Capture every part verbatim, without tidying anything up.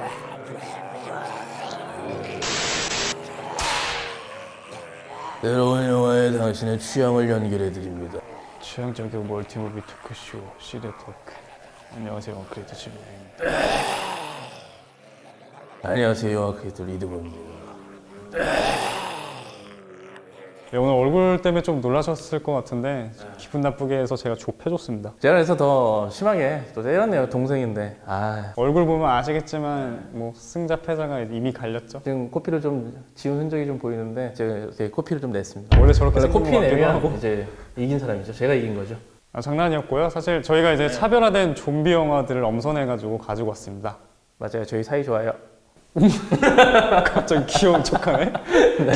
새로운 영화에 당신의 취향을 연결해드립니다. 취향적이고 멀티무비 토크쇼 시대 토크. 안녕하세요, 크리에이터 지브입니다. 안녕하세요, 영화 크리에이터 리드버입니다. 네, 오늘 얼굴 때문에 좀 놀라셨을 것 같은데 기분 나쁘게 해서 제가 좁혀줬습니다. 제가 그래서 더 심하게 또 때렸네요. 동생인데. 아, 얼굴 보면 아시겠지만 뭐 승자 패자가 이미 갈렸죠. 지금 코피를 좀 지운 흔적이 좀 보이는데 제가 이렇게 코피를 좀 냈습니다. 원래 저렇게 원래 코피 내면 하고. 이제 이긴 사람이죠. 제가 이긴 거죠. 아, 장난이었고요. 사실 저희가 이제 차별화된 좀비 영화들을 엄선해가지고 가지고 왔습니다. 맞아요. 저희 사이 좋아요. 갑자기 귀여운 척하네. 네.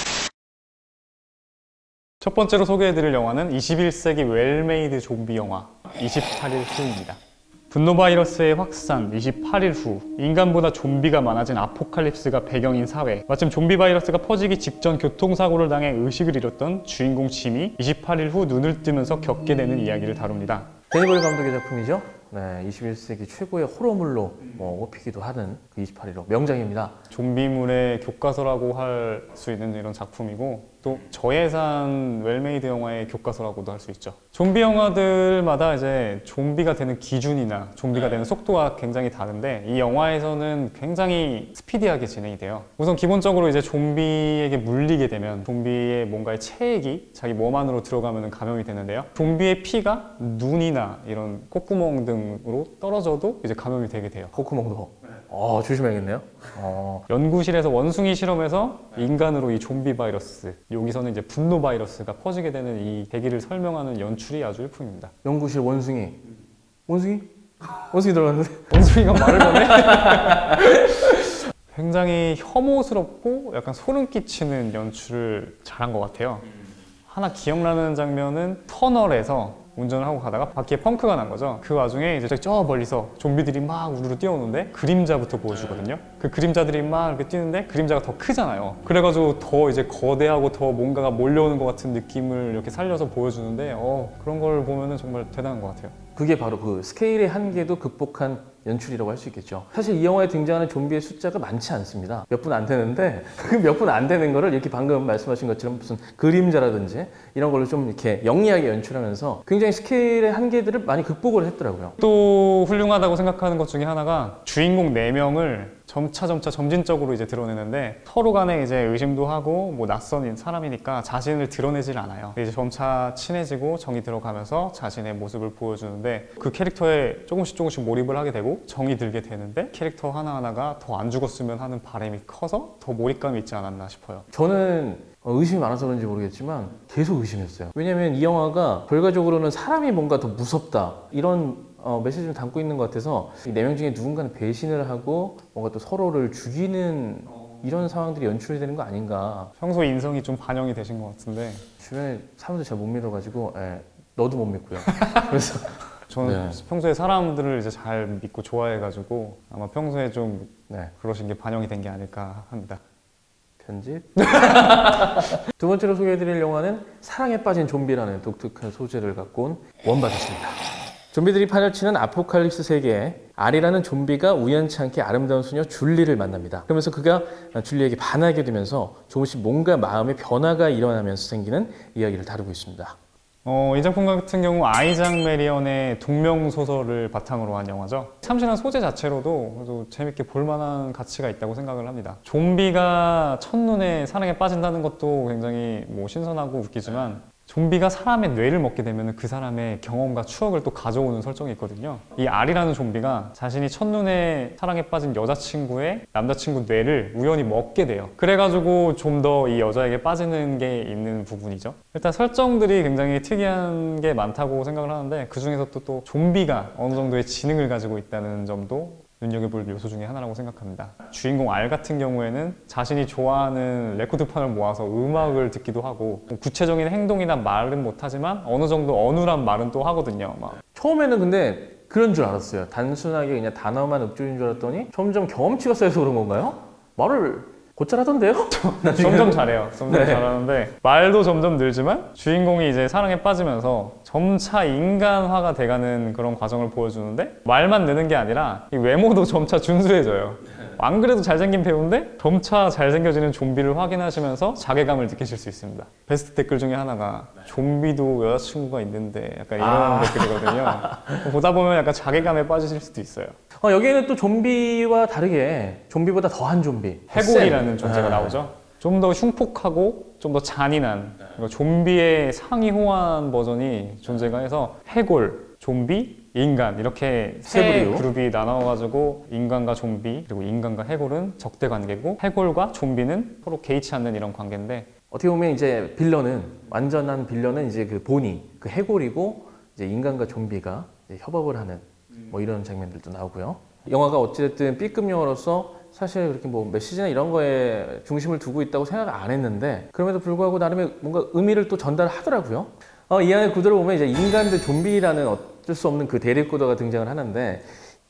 첫 번째로 소개해드릴 영화는 이십일 세기 웰메이드 좀비 영화 이십팔 일 후입니다. 분노 바이러스의 확산 이십팔 일 후, 인간보다 좀비가 많아진 아포칼립스가 배경인 사회. 마침 좀비 바이러스가 퍼지기 직전 교통사고를 당해 의식을 잃었던 주인공 짐이 이십팔 일 후 눈을 뜨면서 겪게 되는 이야기를 다룹니다. 데니 보일 감독의 작품이죠. 네, 이십일 세기 최고의 호러물로 어, 꼽히기도 하는 그 이십팔 일 호 명작입니다. 좀비물의 교과서라고 할 수 있는 이런 작품이고 또 저예산 웰메이드 영화의 교과서라고도 할 수 있죠. 좀비 영화들마다 이제 좀비가 되는 기준이나 좀비가 되는 속도가 굉장히 다른데 이 영화에서는 굉장히 스피디하게 진행이 돼요. 우선 기본적으로 이제 좀비에게 물리게 되면 좀비의 뭔가의 체액이 자기 몸 안으로 들어가면 감염이 되는데요. 좀비의 피가 눈이나 이런 콧구멍 등으로 떨어져도 이제 감염이 되게 돼요. 콧구멍도. 어, 조심해야겠네요. 어. 연구실에서 원숭이 실험에서 인간으로 이 좀비 바이러스, 여기서는 이제 분노 바이러스가 퍼지게 되는 이 계기를 설명하는 연출이 아주 일품입니다. 연구실 원숭이. 원숭이? 원숭이 들어갔는데? 원숭이가 말을 거네? 굉장히 혐오스럽고 약간 소름 끼치는 연출을 잘한 것 같아요. 하나 기억나는 장면은 터널에서 운전을 하고 가다가 바퀴에 펑크가 난 거죠. 그 와중에 이제 저 멀리서 좀비들이 막 우르르 뛰어오는데 그림자부터 보여주거든요. 그 그림자들이 막 이렇게 뛰는데 그림자가 더 크잖아요. 그래가지고 더 이제 거대하고 더 뭔가가 몰려오는 것 같은 느낌을 이렇게 살려서 보여주는데 어, 그런 걸 보면은 정말 대단한 것 같아요. 그게 바로 그 스케일의 한계도 극복한 연출이라고 할 수 있겠죠. 사실 이 영화에 등장하는 좀비의 숫자가 많지 않습니다. 몇 분 안 되는데 그 몇 분 안 되는 거를 이렇게 방금 말씀하신 것처럼 무슨 그림자라든지 이런 걸로 좀 이렇게 영리하게 연출하면서 굉장히 스케일의 한계들을 많이 극복을 했더라고요. 또 훌륭하다고 생각하는 것 중에 하나가 주인공 네 명을 점차 점차 점진적으로 이제 드러내는데 서로 간에 이제 의심도 하고 뭐 낯선 사람이니까 자신을 드러내질 않아요. 이제 점차 친해지고 정이 들어가면서 자신의 모습을 보여주는데 그 캐릭터에 조금씩 조금씩 몰입을 하게 되고 정이 들게 되는데 캐릭터 하나하나가 더 안 죽었으면 하는 바람이 커서 더 몰입감이 있지 않았나 싶어요. 저는 의심이 많아서 그런지 모르겠지만 계속 의심했어요. 왜냐면 이 영화가 결과적으로는 사람이 뭔가 더 무섭다 이런 어, 메시지를 담고 있는 것 같아서 이 네 명 중에 누군가는 배신을 하고 뭔가 또 서로를 죽이는 이런 상황들이 연출이 되는 거 아닌가. 평소 인성이 좀 반영이 되신 것 같은데 주변에 사람들 잘 못 믿어가지고 예, 너도 못 믿고요. 그래서 저는 네. 평소에 사람들을 이제 잘 믿고 좋아해가지고 아마 평소에 좀 네. 그러신 게 반영이 된 게 아닐까 합니다. 편집. 두 번째로 소개해드릴 영화는 사랑에 빠진 좀비라는 독특한 소재를 갖고 온 원바디스입니다. 좀비들이 판을 치는 아포칼립스 세계에 아리라는 좀비가 우연치 않게 아름다운 소녀 줄리를 만납니다. 그러면서 그가 줄리에게 반하게 되면서 조금씩 뭔가 마음의 변화가 일어나면서 생기는 이야기를 다루고 있습니다. 어, 이 작품 같은 경우 아이작 메리언의 동명소설을 바탕으로 한 영화죠. 참신한 소재 자체로도 그래도 재밌게 볼만한 가치가 있다고 생각을 합니다. 좀비가 첫눈에 사랑에 빠진다는 것도 굉장히 뭐 신선하고 웃기지만 좀비가 사람의 뇌를 먹게 되면 그 사람의 경험과 추억을 또 가져오는 설정이 있거든요. 이 알이라는 좀비가 자신이 첫눈에 사랑에 빠진 여자친구의 남자친구 뇌를 우연히 먹게 돼요. 그래가지고 좀 더 이 여자에게 빠지는 게 있는 부분이죠. 일단 설정들이 굉장히 특이한 게 많다고 생각을 하는데 그 중에서 또, 또 좀비가 어느 정도의 지능을 가지고 있다는 점도 눈여겨볼 요소 중에 하나라고 생각합니다. 주인공 알 같은 경우에는 자신이 좋아하는 레코드판을 모아서 음악을 듣기도 하고 구체적인 행동이나 말은 못하지만 어느 정도 어눌한 말은 또 하거든요. 막. 처음에는 근데 그런 줄 알았어요. 단순하게 그냥 단어만 읊조리는 줄 알았더니 점점 경험치가 쌓여서 그런 건가요? 말을 곧잘 하던데요? 점점 잘해요. 점점 네. 잘하는데 말도 점점 늘지만 주인공이 이제 사랑에 빠지면서 점차 인간화가 돼가는 그런 과정을 보여주는데 말만 느는 게 아니라 이 외모도 점차 준수해져요. 안 그래도 잘생긴 배우인데 점차 잘생겨지는 좀비를 확인하시면서 자괴감을 느끼실 수 있습니다. 베스트 댓글 중에 하나가 좀비도 여자친구가 있는데 약간 이런 아. 댓글이거든요. 보다 보면 약간 자괴감에 빠지실 수도 있어요. 어, 여기에는 또 좀비와 다르게 좀비보다 더한 좀비, 해골이라는 존재가 네. 나오죠. 좀 더 흉폭하고 좀 더 잔인한 그리고 좀비의 상위 호환 버전이 존재가 해서 해골, 좀비, 인간 이렇게 세 세 부류. 그룹이 나눠가지고 인간과 좀비 그리고 인간과 해골은 적대 관계고 해골과 좀비는 서로 개의치 않는 이런 관계인데 어떻게 보면 이제 빌런은 완전한 빌런은 이제 그 보니 그 해골이고 이제 인간과 좀비가 이제 협업을 하는 뭐 이런 장면들도 나오고요. 영화가 어찌됐든 B급 영화로서 사실 그렇게 뭐 메시지나 이런 거에 중심을 두고 있다고 생각을 안 했는데 그럼에도 불구하고 나름의 뭔가 의미를 또 전달하더라고요. 어, 이 안에 구도를 보면 이제 인간 대 좀비라는 어쩔 수 없는 그 대립구도가 등장을 하는데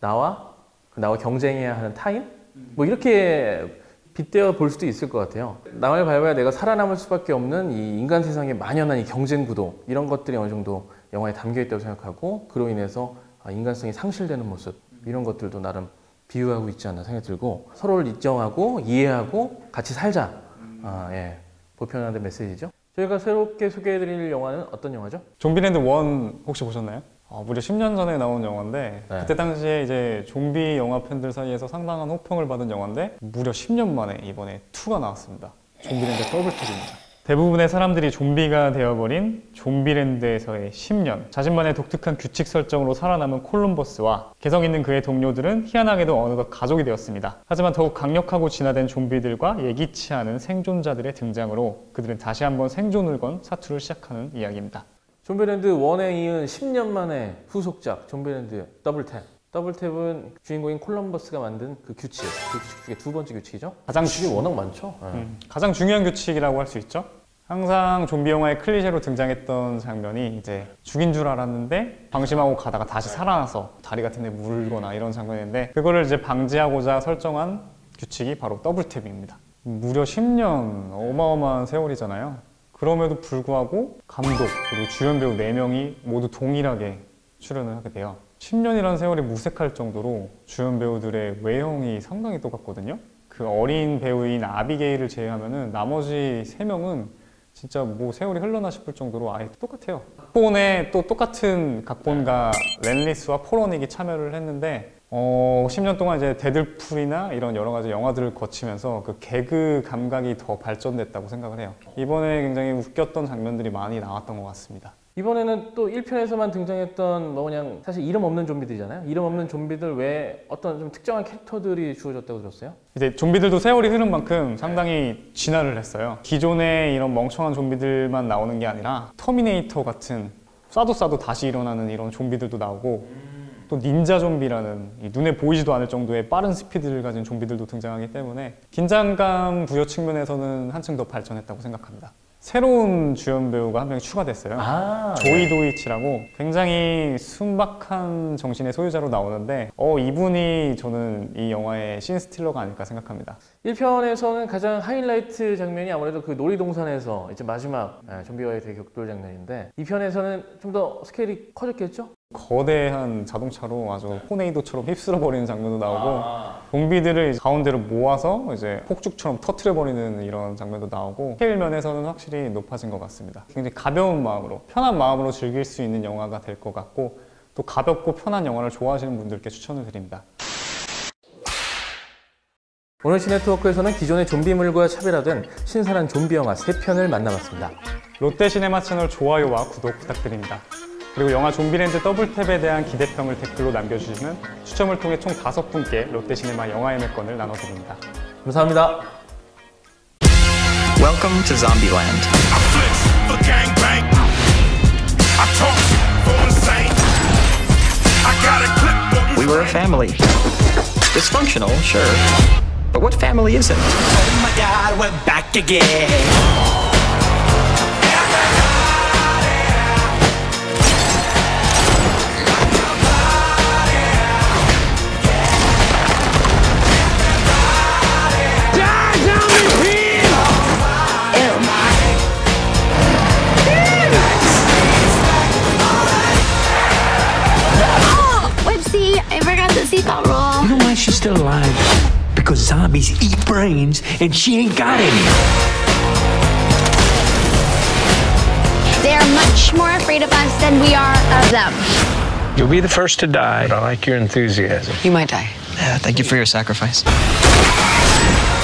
나와 나와 경쟁해야 하는 타인 뭐 이렇게 빗대어 볼 수도 있을 것 같아요. 남을 밟아야 내가 살아남을 수밖에 없는 이 인간 세상의 만연한 이 경쟁 구도 이런 것들이 어느 정도 영화에 담겨 있다고 생각하고 그로 인해서 인간성이 상실되는 모습 이런 것들도 나름 비유하고 있지 않나 생각이 들고 서로를 인정하고 이해하고 같이 살자 아, 예. 보편화된 메시지죠. 저희가 새롭게 소개해드릴 영화는 어떤 영화죠? 좀비랜드 원 혹시 보셨나요? 어, 무려 십 년 전에 나온 영화인데 네. 그때 당시에 이제 좀비 영화 팬들 사이에서 상당한 호평을 받은 영화인데 무려 십 년 만에 이번에 투가 나왔습니다. 좀비랜드 더블투입니다. 대부분의 사람들이 좀비가 되어버린 좀비랜드에서의 십 년 자신만의 독특한 규칙 설정으로 살아남은 콜럼버스와 개성 있는 그의 동료들은 희한하게도 어느덧 가족이 되었습니다. 하지만 더욱 강력하고 진화된 좀비들과 예기치 않은 생존자들의 등장으로 그들은 다시 한번 생존을 건 사투를 시작하는 이야기입니다. 좀비랜드 원에 이은 십 년 만에 후속작 좀비랜드 더블탭. 더블탭은 주인공인 콜럼버스가 만든 그 규칙, 그 규칙 중에 두 번째 규칙이죠. 가장 규칙이 워낙 많죠. 네. 음, 가장 중요한 규칙이라고 할 수 있죠. 항상 좀비 영화의 클리셰로 등장했던 장면이 이제 죽인 줄 알았는데 방심하고 가다가 다시 살아나서 다리 같은 데 물거나 이런 장면인데 그거를 이제 방지하고자 설정한 규칙이 바로 더블탭입니다. 무려 십 년 어마어마한 세월이잖아요. 그럼에도 불구하고 감독 그리고 주연 배우 네 명이 모두 동일하게 출연을 하게 돼요. 십 년이라는 세월이 무색할 정도로 주연 배우들의 외형이 상당히 똑같거든요. 그 어린 배우인 아비게일을 제외하면은 나머지 세 명은 진짜 뭐 세월이 흘러나 싶을 정도로 아예 똑같아요. 각본에 또 똑같은 각본가 랜리스와 폴러닉이 참여를 했는데 어, 십 년 동안 이제 데들풀이나 이런 여러 가지 영화들을 거치면서 그 개그 감각이 더 발전됐다고 생각을 해요. 이번에 굉장히 웃겼던 장면들이 많이 나왔던 것 같습니다. 이번에는 또 일 편에서만 등장했던 뭐 그냥 사실 이름 없는 좀비들이잖아요. 이름 없는 좀비들 외에 어떤 좀 특정한 캐릭터들이 주어졌다고 들었어요? 이제 좀비들도 세월이 흐른 만큼 상당히 진화를 했어요. 기존의 이런 멍청한 좀비들만 나오는 게 아니라 터미네이터 같은 쏴도 쏴도 다시 일어나는 이런 좀비들도 나오고 또 닌자 좀비라는 이 눈에 보이지도 않을 정도의 빠른 스피드를 가진 좀비들도 등장하기 때문에 긴장감 부여 측면에서는 한층 더 발전했다고 생각합니다. 새로운 주연 배우가 한 명이 추가됐어요. 아, 조이 도이치라고 굉장히 순박한 정신의 소유자로 나오는데 어 이분이 저는 이 영화의 신스틸러가 아닐까 생각합니다. 일 편에서는 가장 하이라이트 장면이 아무래도 그 놀이동산에서 이제 마지막 예, 좀비와의 대격돌 장면인데 이 편에서는 좀 더 스케일이 커졌겠죠? 거대한 자동차로 아주 토네이도처럼 휩쓸어버리는 장면도 나오고 좀비들을 가운데로 모아서 이제 폭죽처럼 터트려버리는 이런 장면도 나오고 스케일 면에서는 확실히 높아진 것 같습니다. 굉장히 가벼운 마음으로 편한 마음으로 즐길 수 있는 영화가 될 것 같고 또 가볍고 편한 영화를 좋아하시는 분들께 추천을 드립니다. 오늘 시네트워크에서는 기존의 좀비물과 차별화된 신선한 좀비 영화 세 편을 만나봤습니다. 롯데시네마 채널 좋아요와 구독 부탁드립니다. 그리고 영화 좀비랜드 더블탭에 대한 기대평을 댓글로 남겨주시면 추첨을 통해 총 다섯 분께 롯데시네마 영화 예매권을 나눠드립니다. 감사합니다. Welcome to Zombieland. I flex for gangbang. I talk for insane. I got a clip. We were a family. Dysfunctional, sure. But what family isn't? Oh my God, we're back again. Whoopsie, I forgot the seatbelt roll. You know why she's still alive? Because because zombies eat brains and she ain't got any. They are much more afraid of us than we are of them. You'll be the first to die, but I like your enthusiasm. You might die. Yeah, thank you for your sacrifice.